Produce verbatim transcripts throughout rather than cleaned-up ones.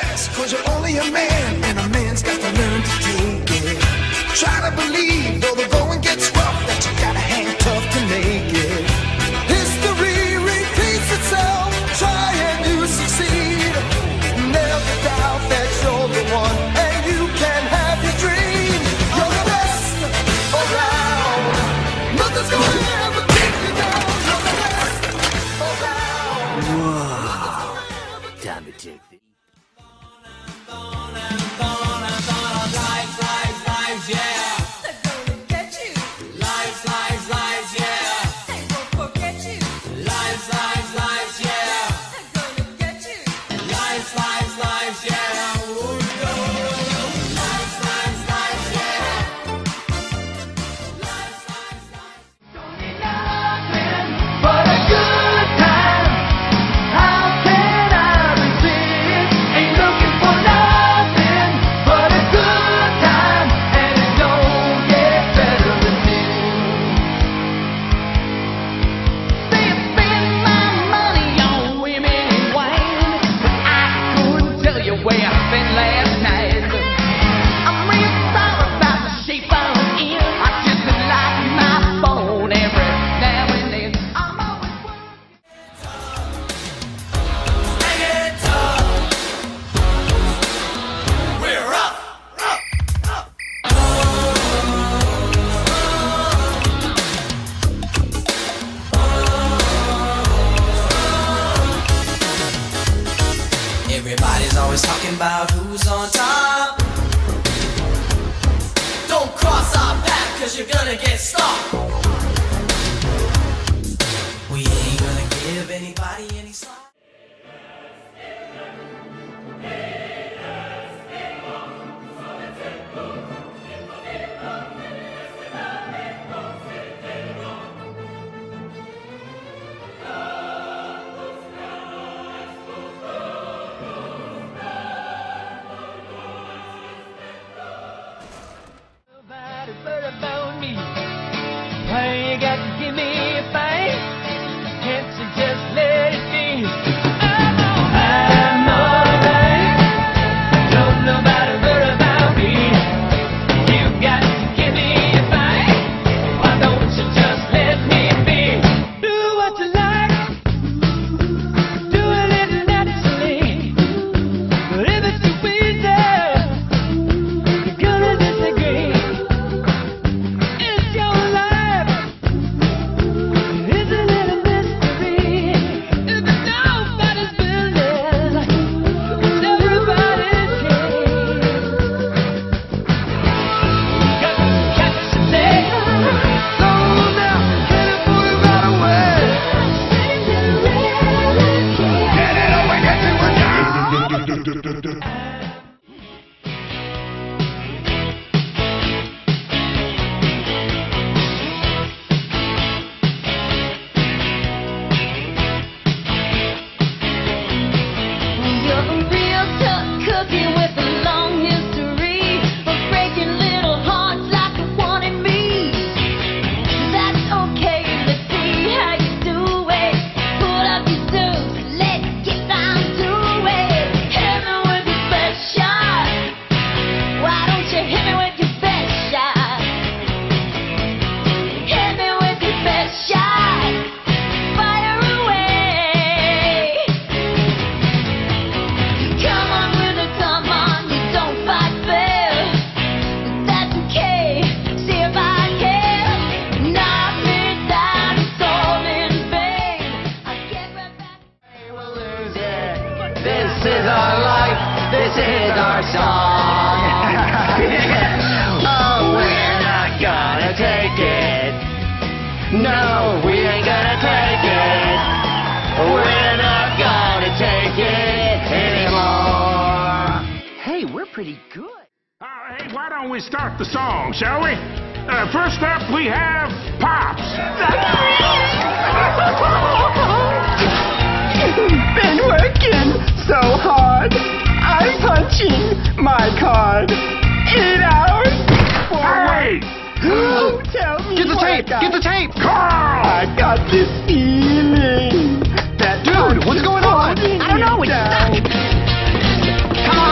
best, cause you're only a man, and a man's got to learn to take it. Try to believe, though the going gets rough, that you gotta hang tough to make it. History repeats itself, try and you succeed. Never doubt that you're the one, and you can have your dream. You're the best around, nothing's gonna ever take you down. You're the best around. Whoa, time to take the Everybody's always talking about who's on top. Don't cross our path, cause you're gonna get stopped. We ain't gonna give anybody any slack. About me, why you got to give me a fight? Can't you just let it be? I'm alright, I'm alright. Don't nobody worry about me. You got to give me a fight. Why don't you just let me be? Do what you like, do it naturally. But if it's too easy, you're gonna disagree. This is our life, this is our song. Oh, we're not gonna take it. No, we ain't gonna take it. We're not gonna take it anymore. Hey, we're pretty good. Uh, hey, why don't we start the song, shall we? Uh, first up, we have Pops. Been working so hard. I'm punching my card. Eight hours. Hey! Oh, tell me Get the what tape! I got. Get the tape! Carl! I got this feeling that Dude, what's going on? holding I don't know, me it's down. stuck! Come on!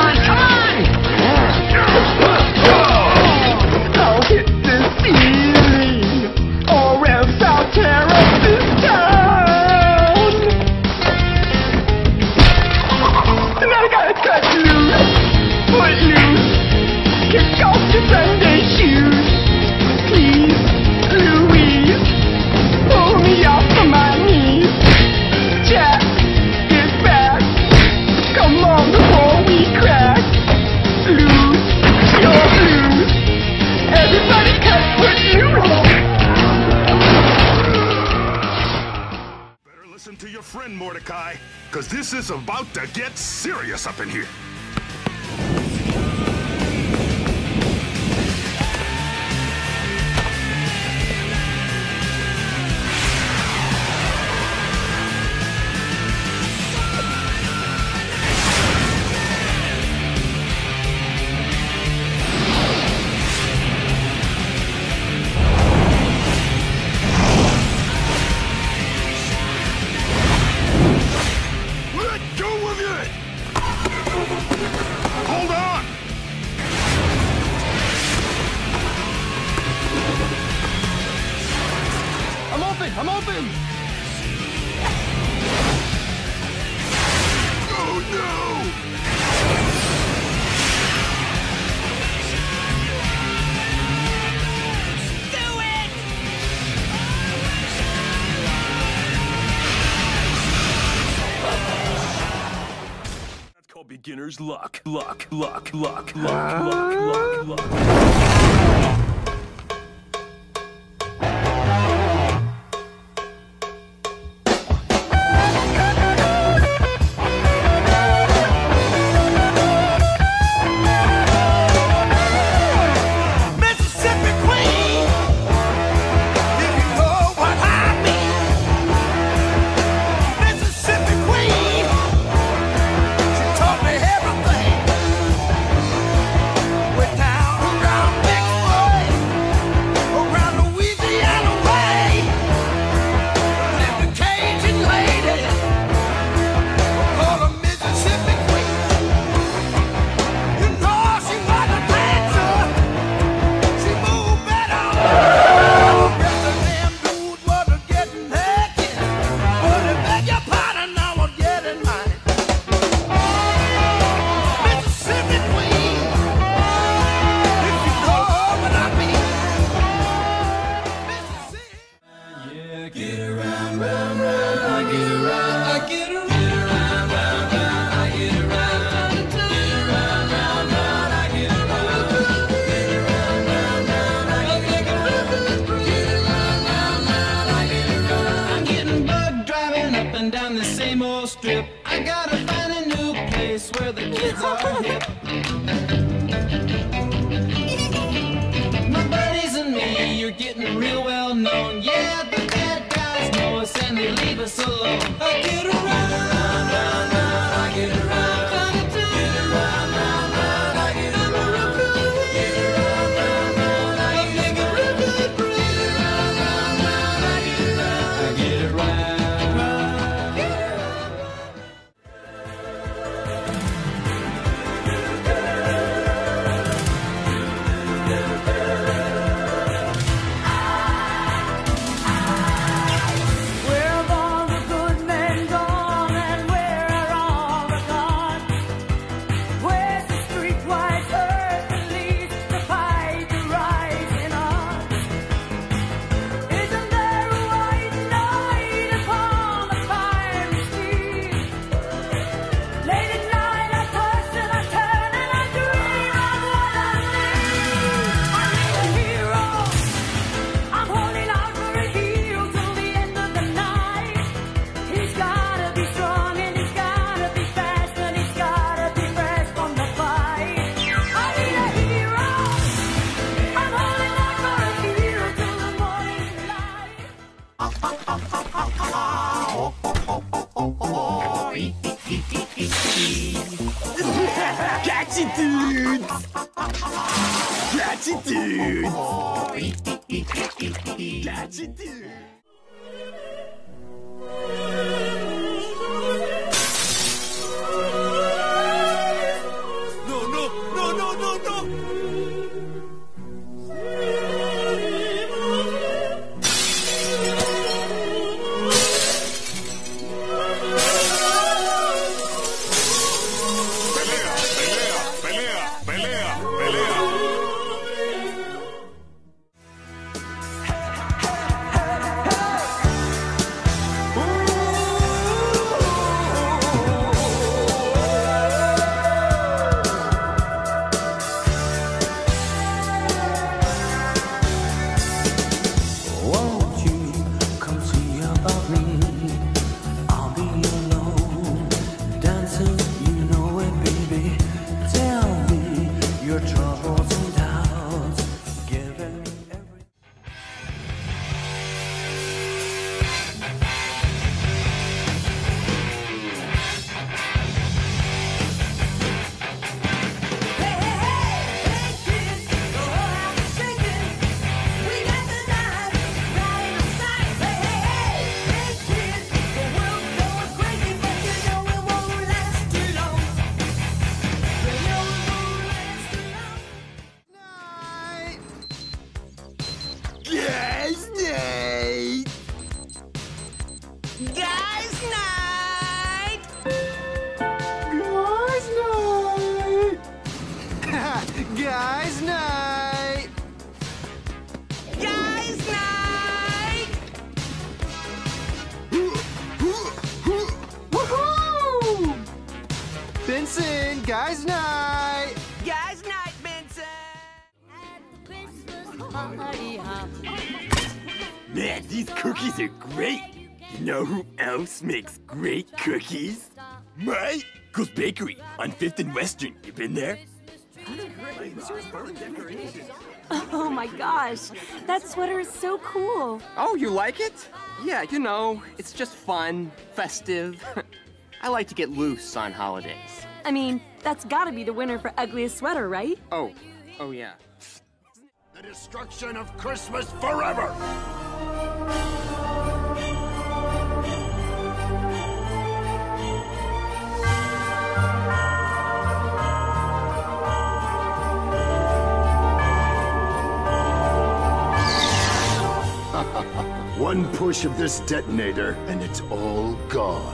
friend, Mordecai, because this is about to get serious up in here. Hold on! I'm open! I'm open! Oh no! Do it! That's called beginner's luck. Luck, luck, luck, luck, luck, luck, luck. Mississippi Queen, if you know what I mean. Mississippi Queen, she taught me everything. We're down around Vicksburg, around Louisiana way. Lived a Cajun lady, called her Mississippi Queen. You know she was a dancer. She moved better. The rest of them dudes wasn't getting naked. But I beg your pardon, I was getting mine. Mississippi Queen, if you know what I mean. Mississippi. Yeah, get around, round, round. I get around, I get around, round, round, round. I get around, get around, round, round. I get around, get around, round, round. I get around, get around, round, round. I get around. I'm getting bug driving up and down the same old strip. I gotta find a new place where the kids are hip. My buddies and me, you're getting real well known. Yeah, the bad guys know us and they leave us alone. I get around, round, round, round. I get around, get around, round, round. I get around, get around, round, round. I get around, get around, round, round. I get around, I get around, get around. Where have all the good men gone, and where are all the gone? Where's the streetwise Hercules, the fight rising on? Isn't there a white knight upon a fiery steed? Late at night I toss and I turn and I dream of what I need. I need a hero. I'm holding out for a hero till the end of the night. He's gotta be strong and he's gotta be fast and he's gotta be fresh from the fight. I need a hero. I'm holding out for a hero till the morning light. Gratitude! Gratitude! Gratitude! No, no, no, no, no, no! Pelea, pelea, pelea, pelea, pelea. Benson, guys' night. Guys' night, Benson! Man, these cookies are great. You know who else makes great cookies? My Cole's Bakery on fifth and Western. You been there? Oh my gosh, that sweater is so cool. Oh, you like it? Yeah, you know, it's just fun, festive. I like to get loose on holidays. I mean, that's gotta be the winner for ugliest sweater, right? Oh, oh yeah. The destruction of Christmas forever! One push of this detonator, and it's all gone.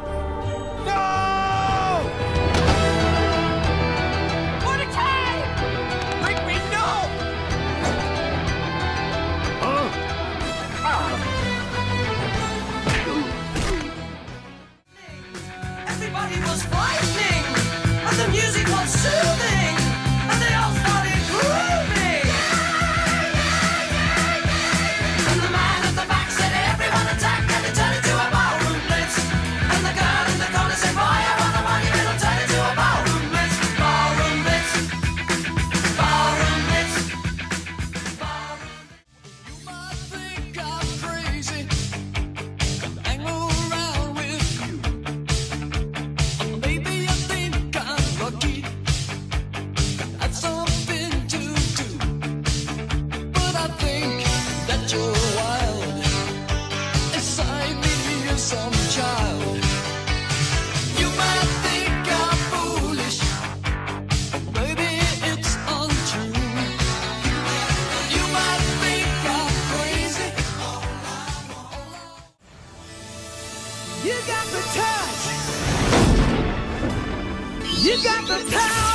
Everybody was frightening, and the music was soothing, and they all started grooving. And the man at the back said, "Everyone attack!" and it turned into a ballroom blitz. And the girl in the corner said, "Boy, I want the money," and it'll turn into a ballroom blitz. Ballroom blitz. Ballroom blitz. Ballroom. You might think I'm crazy. Hang around with you. Maybe I think I'm lucky. That's something to do. But I think that you're wild. Inside me is some child. You might think I'm foolish. Maybe it's untrue. You might think I'm crazy. You got the touch. You got the power.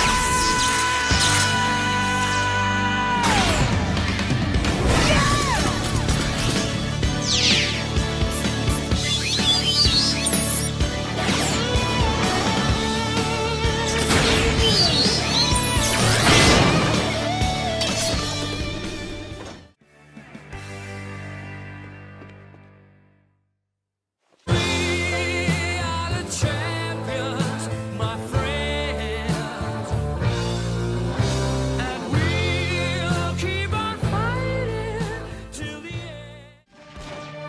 We are the champions, my friends, and we'll keep on fighting till the end.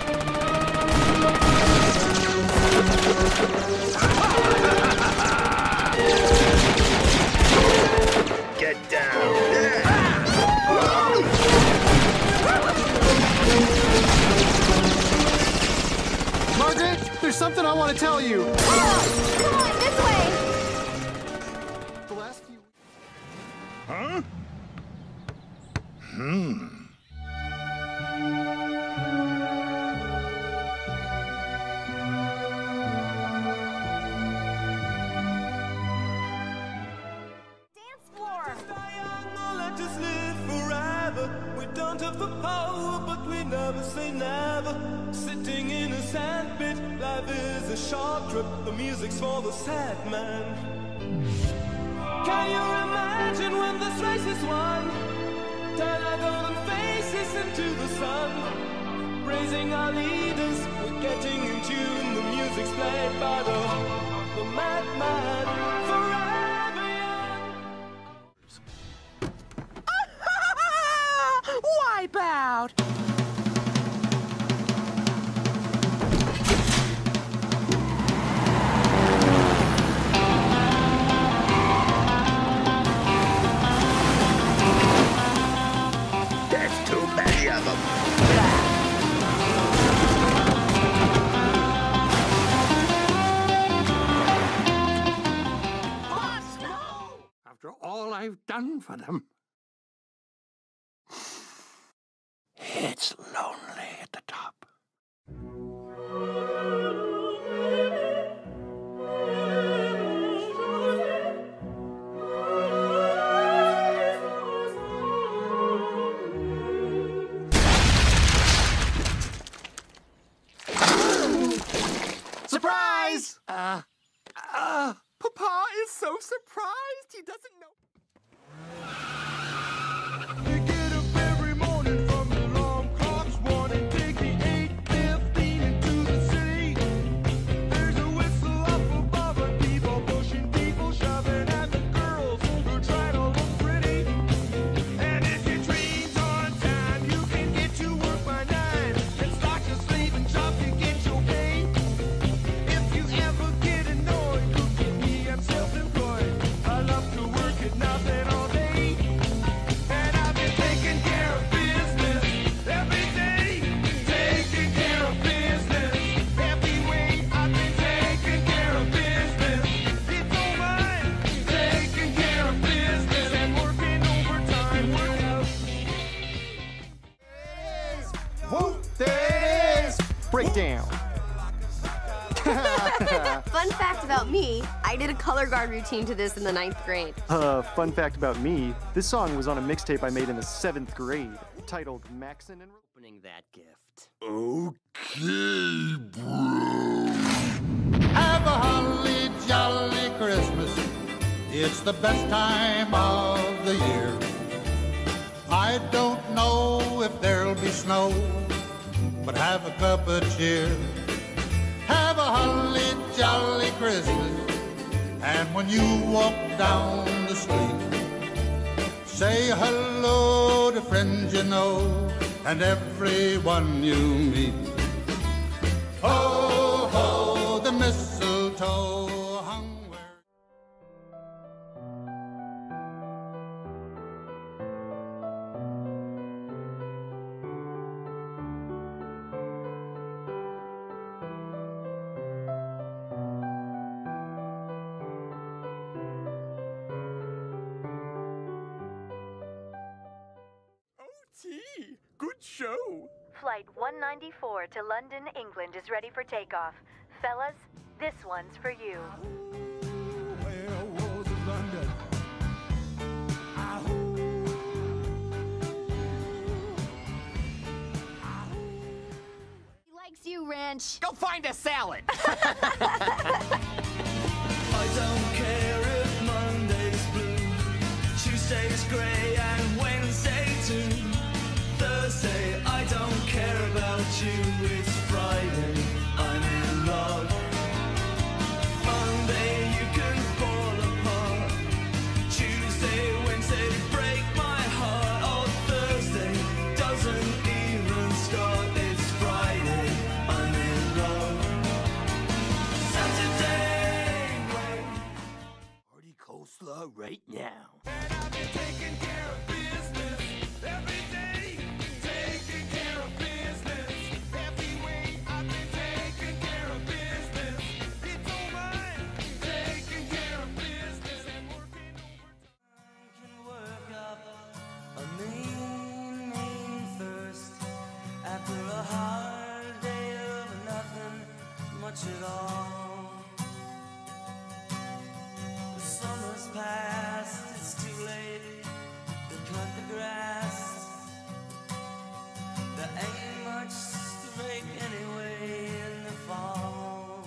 Get down! Margaret, there's something I want to tell you. Oh, come on, this way! The last few Huh? Hmm. Dance floor! Let us live forever. We don't have the power, but we never say never. Sitting in a sandpit, life is a short trip. The music's for the sad man. Can you imagine when this race is won? Turn our golden faces into the sun. Praising our leaders, we're getting in tune. The music's played by the, the madman. Forever young. Wipe out! There's too many of them. After all I've done for them. It's lonely at the top. surprise! Uh, uh, Papa! so surprised he doesn't know. You get up every morning from the alarm clock's warning, take the eight fifteen into the city. There's a whistle up above and people pushing, people shoving, and the girls who try to look pretty. And if your train's on time, you can get to work by nine and start your slaving job to get your pay. If you ever get annoyed, look at me, I'm self-employed. I love to work at nothing all day. And I've been taking care of business every day. Taking care of business every way. I've been taking care of business. You don't mind taking care of business and working overtime. Work out. Whoa, there it is! Breakdown. Fun fact about me, I did a color guard routine to this in the ninth grade. Uh, fun fact about me, this song was on a mixtape I made in the seventh grade, titled Maxon and... Opening that gift. Okay, bro. Have a holly jolly Christmas. It's the best time of the year. I don't know if there'll be snow, but have a cup of cheer. Have a holly jolly Christmas. And when you walk down the street, say hello to friends you know and everyone you meet. Ho, ho, the mistletoe hung where... T, good show. Flight one ninety-four to London, England is ready for takeoff. Fellas, this one's for you. Where was London? He likes you, Ranch. Go find a salad. I don't care if Monday's blue, Tuesday's grey and Wednesday too. Thursday, I don't care about you. It's Friday, I'm in love. Monday, you can fall apart. Tuesday, Wednesday, break my heart. Oh, Thursday doesn't even start. It's Friday, I'm in love. Saturday, wait. Party coleslaw right now. And I've been taking care of business every day. Taking care of business every way. I've been taking care of business. You don't mind taking care of business and working overtime. Can work up a mean, mean thirst after a hard day of nothing much at all. The summer's past, it's too late to cut the grass. There ain't much to rake anyway in the fall.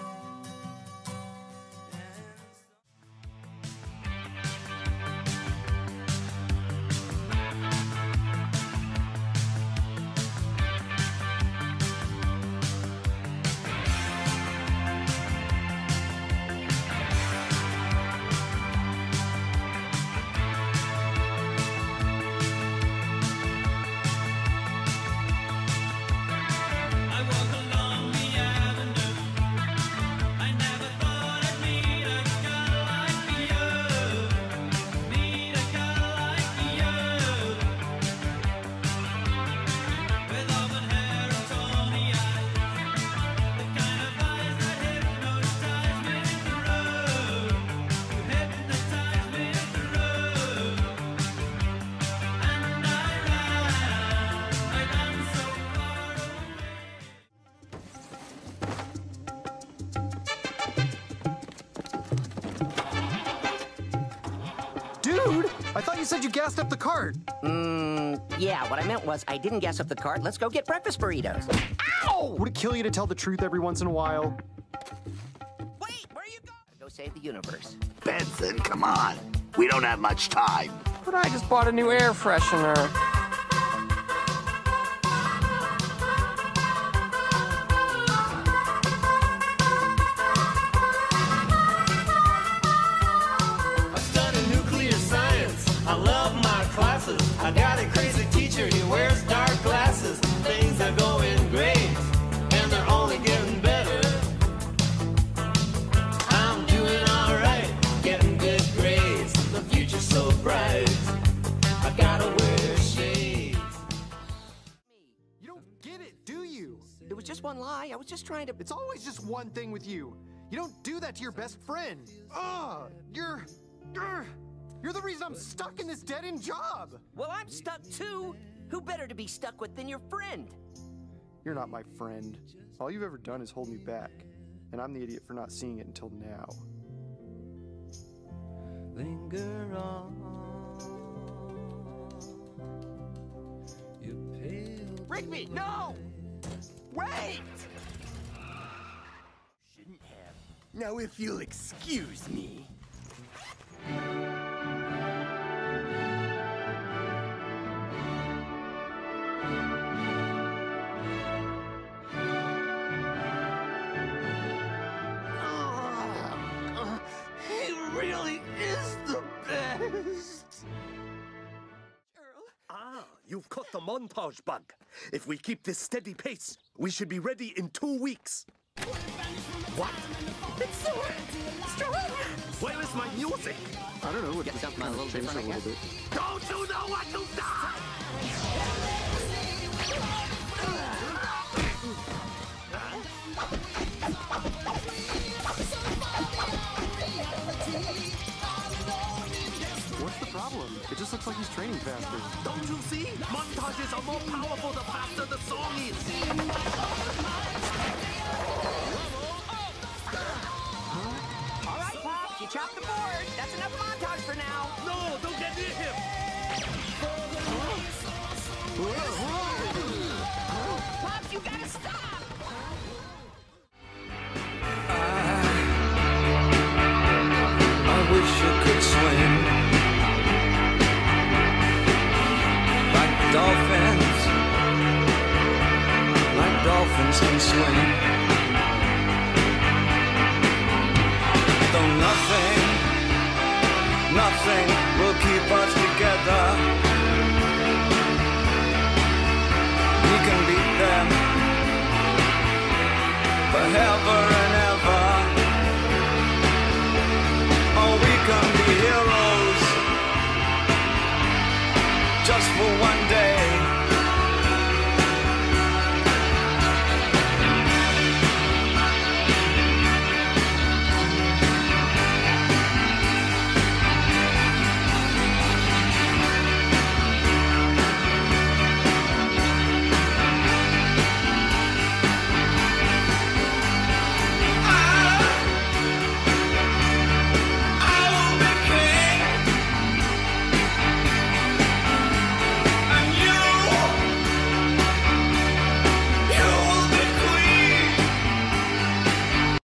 I walk along the avenue. I never thought I'd meet a girl like you. Meet a girl like you. With auburn hair and tawny eyes. The kind of eyes that hypnotize me in the road. You hypnotize me in the road. And I ran, I ran so far away. Dude, I thought you said you gassed up the cart. Mmm, yeah, what I meant was I didn't gas up the cart. Let's go get breakfast burritos. Ow! Would it kill you to tell the truth every once in a while? Wait, where are you going? Go save the universe. Benson, come on. We don't have much time. But I just bought a new air freshener. I study nuclear science. I love my classes. I got a crazy teacher. He wears dark glasses. Things are going great, and they're only getting better. I'm doing all right, getting good grades. The future's so bright. I gotta wear shades. You don't get it, do you? It was just one lie. I was just trying to... It's always just one thing with you. You don't do that to your best friend. Ugh, you're... You're, you're the reason I'm stuck in this dead-end job. Well, I'm stuck too. Who better to be stuck with than your friend? You're not my friend. All you've ever done is hold me back. And I'm the idiot for not seeing it until now. Linger on. You pale. Rigby, no! Wait! Shouldn't have. Now, if you'll excuse me. He really is the best. Ah, you've caught the montage bug. If we keep this steady pace, we should be ready in two weeks. What? It's so strong. Where is my music? I don't know. It Get just something a kind of little changed a different, I little bit. Don't you know what you've done? What's the problem? It just looks like he's training faster. Don't you see? Montages are more powerful the faster the song is. All right, Pops, you chopped the board. That's enough montage for now. No, don't get near him. Pops, you gotta stop. I wish I could swim like dolphins, like dolphins can swim. Though nothing, nothing will keep us together. We can beat them forever.